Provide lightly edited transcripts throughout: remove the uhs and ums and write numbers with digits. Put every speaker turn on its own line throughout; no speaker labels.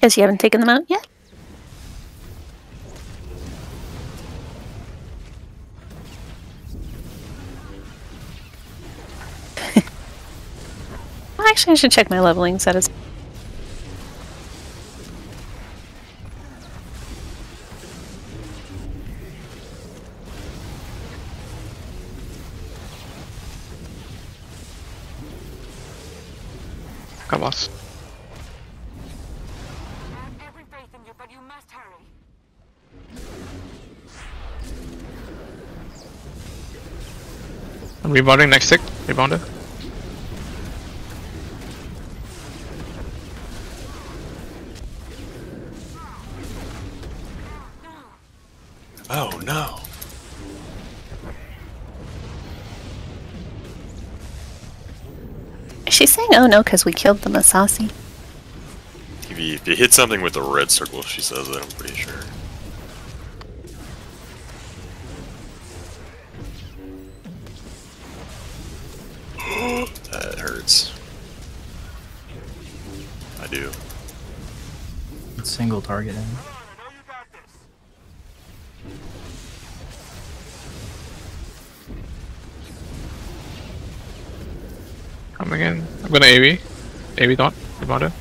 Guess you haven't taken them out yet? Well, actually, I should check my leveling status.
Come on.
Every faith in you, but you must hurry.
I'm rebounding next tick. Rebounder.
Oh no.
She's saying, oh no, because we killed the Masasi.
If you hit something with the red circle, she says that, I'm pretty sure. That hurts. I do.
Single target in.
Coming in. I'm gonna AV. AV dot. Rebounder.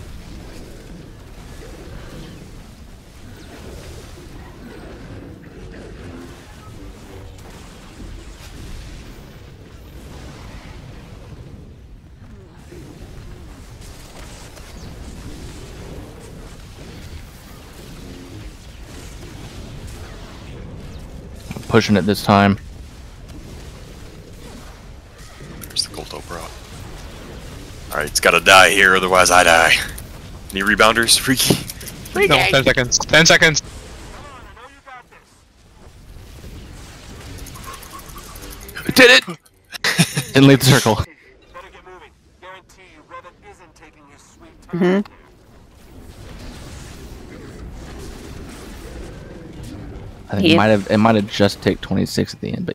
Pushing it this time.
There's the Colto Pro. Alright, it's gotta die here, otherwise I die. Any rebounders? Freaky.
No, 10 seconds. 10 seconds.
Did it!
Didn't leave the circle.
Better get moving. Guarantee you, Revan isn't taking his sweet time.
I think it might have just ticked 26 at the end, but